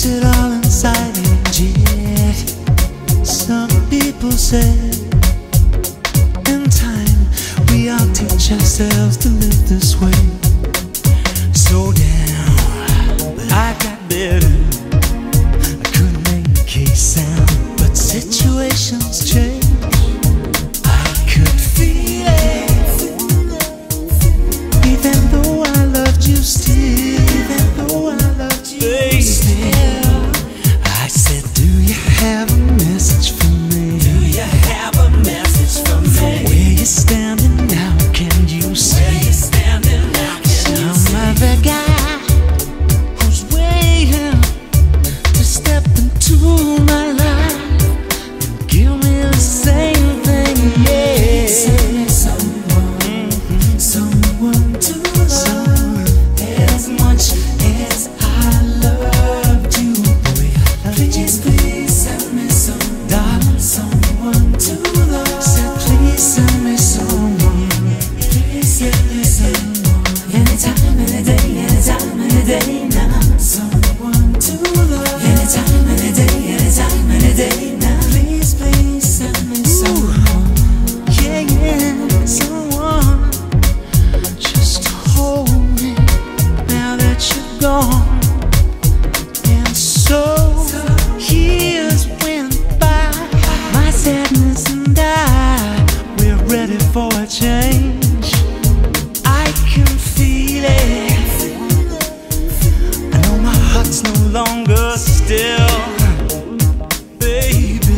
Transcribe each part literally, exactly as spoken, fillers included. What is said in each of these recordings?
keeps it all inside, and yet some people say in time we all teach ourselves to live this way. So down, but I got better. I couldn't make a case sound, but situations change. I could feel it, even though I loved you still. Even though I loved you baby, still. I said, do you have a message for me? Do you have a message for me? From where you're standing now, can you see? Where you're standing now, can you see? Some other guy who's waiting to step into my life and give me the same thing, yeah. Send me someone, mm-hmm. someone to love, someone. As much as I loved you, boy, please, please send me some, darling, someone to love. Said, please send me someone, please send me someone. Anytime, any day, anytime, any day now. Someone to love. Anytime, any day, anytime, any day now. Please, please send me someone. Yeah, yeah, someone just to hold me now that you're gone. And so years went by, my sadness and I, we're ready for a change. I can feel it, I know my heart's no longer still, baby.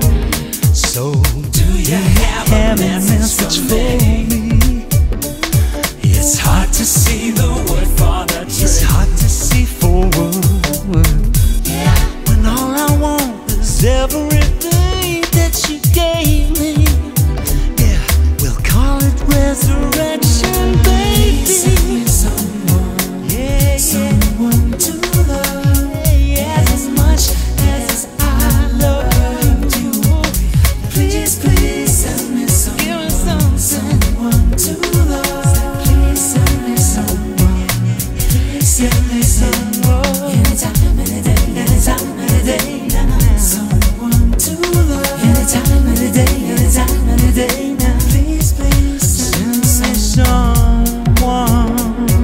So do you have a message for me? It's hard to see the word for the truth. It's hard to see forward, yeah, when all I want is everything that you gave me. Yeah, we'll call it resurrection, baby. Send me someone, yeah, someone to love, yeah, as much as I loved you. Please, please send me someone, someone to love. Please send me someone, please send me someone. Anytime, any day, anytime, any day now. Someone to love. Anytime, any day, anytime, any day now. Please, please send me someone.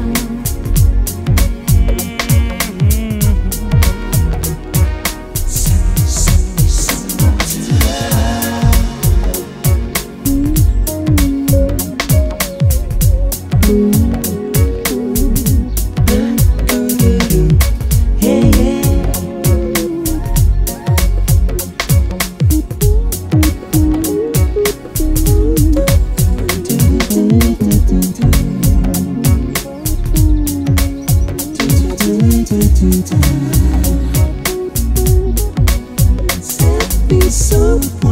Send me, send me someone to love. Yeah, yeah. Send me someone.